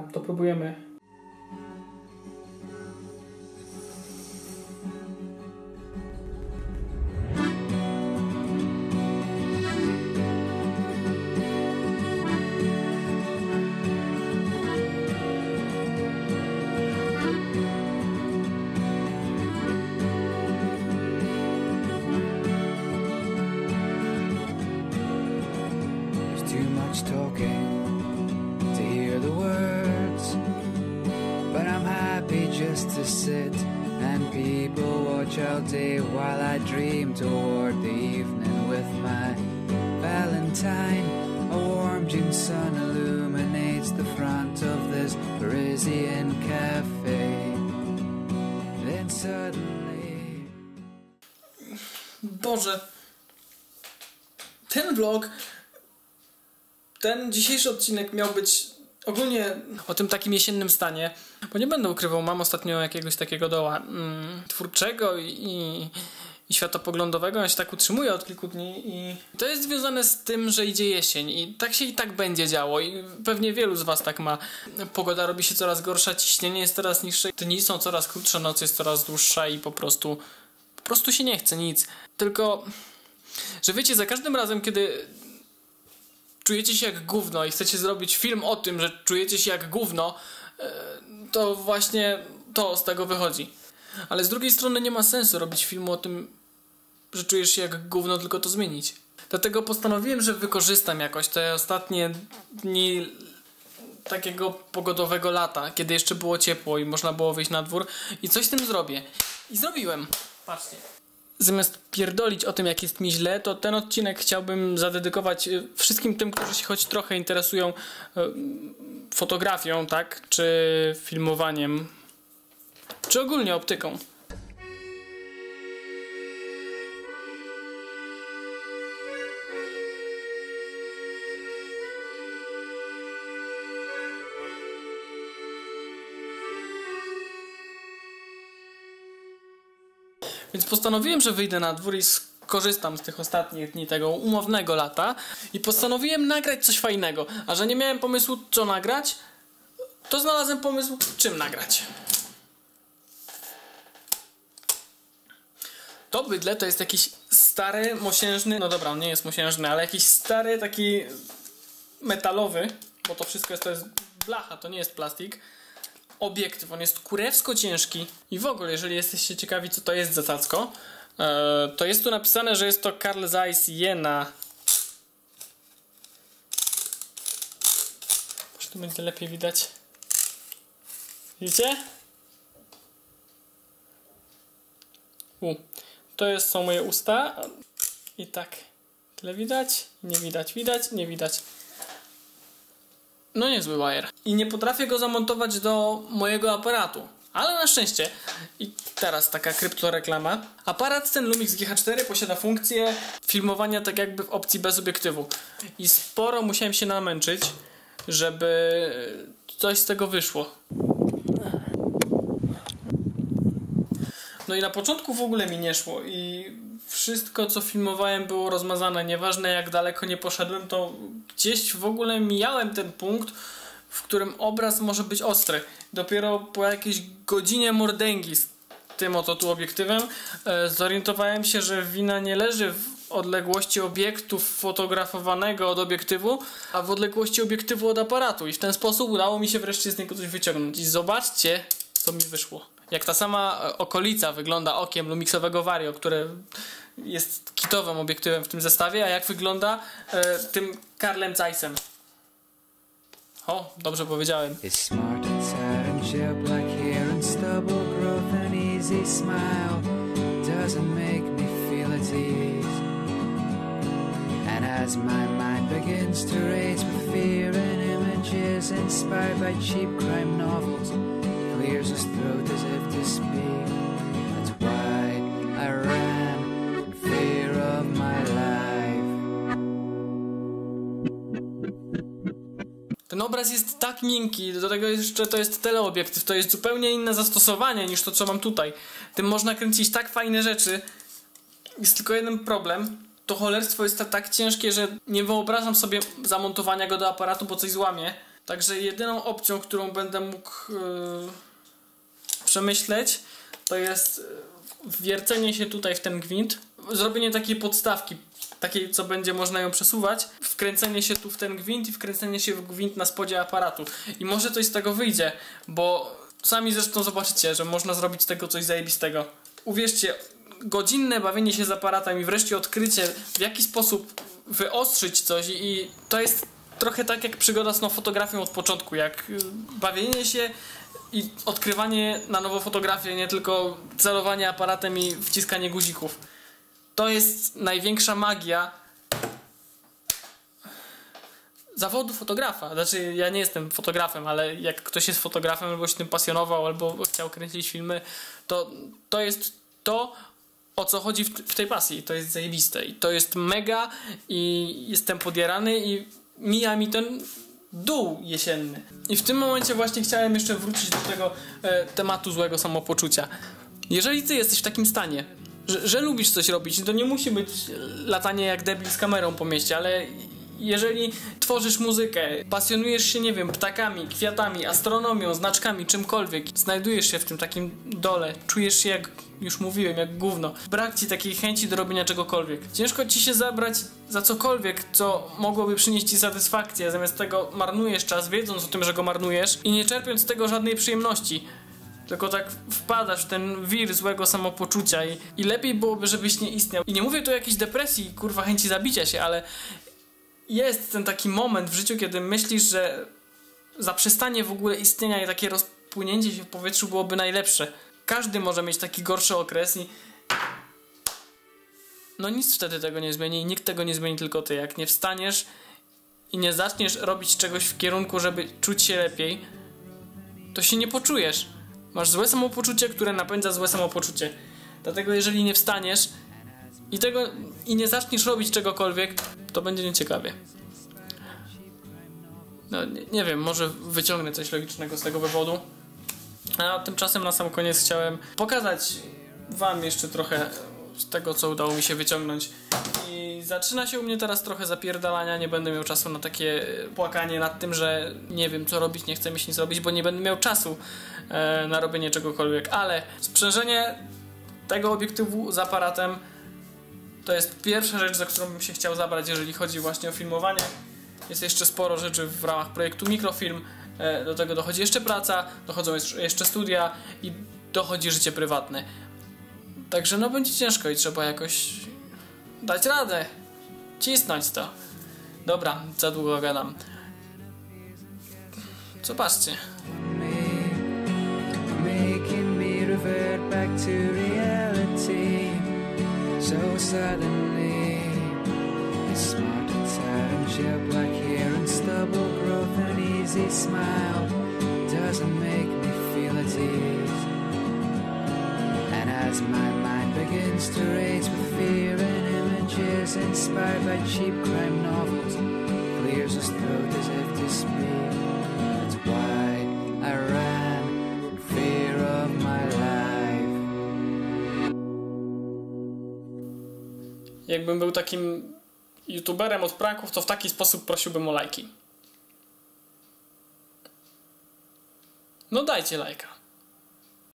to próbujemy. Talking to hear the words, but I'm happy just to sit and people watch all day while I dream toward the evening with my Valentine. A warm June sun illuminates the front of this Parisian cafe. Then suddenly... Boże, ten vlog, ten dzisiejszy odcinek miał być ogólnie o tym takim jesiennym stanie, bo nie będę ukrywał, mam ostatnio jakiegoś takiego doła twórczego i światopoglądowego. Ja się tak utrzymuję od kilku dni i to jest związane z tym, że idzie jesień i tak się i tak będzie działo i pewnie wielu z was tak ma. Pogoda robi się coraz gorsza, ciśnienie jest coraz niższe, dni są coraz krótsze, noc jest coraz dłuższa i po prostu się nie chce nic. Tylko, że wiecie, za każdym razem, kiedy czujecie się jak gówno i chcecie zrobić film o tym, że czujecie się jak gówno, to właśnie to z tego wychodzi. Ale z drugiej strony nie ma sensu robić filmu o tym, że czujesz się jak gówno, tylko to zmienić. Dlatego postanowiłem, że wykorzystam jakoś te ostatnie dni takiego pogodowego lata, kiedy jeszcze było ciepło i można było wyjść na dwór i coś z tym zrobię. I zrobiłem. Patrzcie. Zamiast pierdolić o tym, jak jest mi źle, to ten odcinek chciałbym zadedykować wszystkim tym, którzy się choć trochę interesują fotografią, tak? Czy filmowaniem, czy ogólnie optyką. Więc postanowiłem, że wyjdę na dwór i skorzystam z tych ostatnich dni tego umownego lata i postanowiłem nagrać coś fajnego. A że nie miałem pomysłu, co nagrać, to znalazłem pomysł, czym nagrać. To bydle to jest jakiś stary, mosiężny, no dobra, on nie jest mosiężny, ale jakiś stary, taki metalowy, bo to wszystko to jest blacha, to nie jest plastik. Obiektyw, on jest kurewsko ciężki i w ogóle, jeżeli jesteście ciekawi, co to jest za cacko, to jest tu napisane, że jest to Carl Zeiss Jena. Może tu będzie lepiej widać. Widzicie? To są moje usta i tak, tyle widać, nie widać, widać, nie widać. No niezły wire. I nie potrafię go zamontować do mojego aparatu. Ale na szczęście, i teraz taka kryptoreklama, aparat ten Lumix GH4 posiada funkcję filmowania tak jakby w opcji bez obiektywu. I sporo musiałem się namęczyć, żeby coś z tego wyszło. No i na początku w ogóle mi nie szło i wszystko, co filmowałem, było rozmazane. Nieważne jak daleko nie poszedłem, to gdzieś w ogóle mijałem ten punkt, w którym obraz może być ostry. Dopiero po jakiejś godzinie mordęgi z tym oto tu obiektywem zorientowałem się, że wina nie leży w odległości obiektu fotografowanego od obiektywu, a w odległości obiektywu od aparatu. I w ten sposób udało mi się wreszcie z niego coś wyciągnąć. I zobaczcie, co mi wyszło. Jak ta sama okolica wygląda okiem Lumixowego Vario, które jest kitowym obiektywem w tym zestawie, a jak wygląda tym Carlem Zeissem. O, dobrze powiedziałem. It's smart and sad and jet black hair and stubble growth and easy smile doesn't make me feel at ease. And as my mind begins to race with fear and images inspired by cheap crime novels, clears his throat as if to speak. That's why I ran in fear of my life. Ten obraz jest tak miękki, do tego jeszcze to jest teleobiektyw, to jest zupełnie inne zastosowanie niż to, co mam tutaj. Tym można kręcić tak fajne rzeczy. Jest tylko jeden problem. To cholerstwo jest tak ciężkie, że nie wyobrażam sobie zamontowania go do aparatu, bo coś złamie. Także jedyną opcją, którą będę mógł przemyśleć, to jest wwiercenie się tutaj w ten gwint, zrobienie takiej podstawki, takiej, co będzie można ją przesuwać, wkręcenie się tu w ten gwint i wkręcenie się w gwint na spodzie aparatu. I może coś z tego wyjdzie, bo sami zresztą zobaczycie, że można zrobić z tego coś zajebistego. Uwierzcie, godzinne bawienie się z aparatem i wreszcie odkrycie, w jaki sposób wyostrzyć coś, i to jest trochę tak jak przygoda z fotografią od początku, jak bawienie się i odkrywanie na nowo fotografii, nie tylko celowanie aparatem i wciskanie guzików. To jest największa magia zawodu fotografa. Znaczy, ja nie jestem fotografem, ale jak ktoś jest fotografem albo się tym pasjonował, albo chciał kręcić filmy, to jest to, o co chodzi w tej pasji. To jest zajebiste i to jest mega i jestem podjarany i mija mi ten dół jesienny. I w tym momencie właśnie chciałem jeszcze wrócić do tego tematu złego samopoczucia. Jeżeli ty jesteś w takim stanie, że lubisz coś robić, to nie musi być latanie jak debil z kamerą po mieście, ale jeżeli tworzysz muzykę, pasjonujesz się, nie wiem, ptakami, kwiatami, astronomią, znaczkami, czymkolwiek, znajdujesz się w tym takim dole, czujesz się, jak już mówiłem, jak gówno, brak ci takiej chęci do robienia czegokolwiek, ciężko ci się zabrać za cokolwiek, co mogłoby przynieść ci satysfakcję, zamiast tego marnujesz czas, wiedząc o tym, że go marnujesz i nie czerpiąc z tego żadnej przyjemności. Tylko tak wpadasz w ten wir złego samopoczucia i lepiej byłoby, żebyś nie istniał. I nie mówię tu o jakiejś depresji, kurwa, chęci zabicia się, ale jest ten taki moment w życiu, kiedy myślisz, że zaprzestanie w ogóle istnienia i takie rozpłynięcie się w powietrzu byłoby najlepsze. Każdy może mieć taki gorszy okres i no nic wtedy tego nie zmieni i nikt tego nie zmieni, tylko ty. Jak nie wstaniesz i nie zaczniesz robić czegoś w kierunku, żeby czuć się lepiej, to się nie poczujesz. Masz złe samopoczucie, które napędza złe samopoczucie. Dlatego jeżeli nie wstaniesz i nie zaczniesz robić czegokolwiek, to będzie nieciekawie. No nie wiem, może wyciągnę coś logicznego z tego wywodu. A tymczasem na sam koniec chciałem pokazać wam jeszcze trochę z tego, co udało mi się wyciągnąć. I zaczyna się u mnie teraz trochę zapierdalania, nie będę miał czasu na takie płakanie nad tym, że nie wiem co robić, nie chcę mi się nic robić, bo nie będę miał czasu na robienie czegokolwiek, ale sprzężenie tego obiektywu z aparatem to jest pierwsza rzecz, za którą bym się chciał zabrać, jeżeli chodzi właśnie o filmowanie. Jest jeszcze sporo rzeczy w ramach projektu Mikrofilm, do tego dochodzi jeszcze praca, dochodzą jeszcze studia i dochodzi życie prywatne. Także no będzie ciężko i trzeba jakoś dać radę, cisnąć to. Dobra, za długo gadam. Zobaczcie. Making me revert back to reality so suddenly. His smart turn, jet black hair and stubble growth, an easy smile doesn't make me feel at ease. And as my mind begins to race with fear and images inspired by cheap crime novels, clears his throat as if to speak. That's why I ran in fear of my life. Jakbym był takim youtuberem od pranków, to w taki sposób prosiłbym o lajki. No dajcie lajka.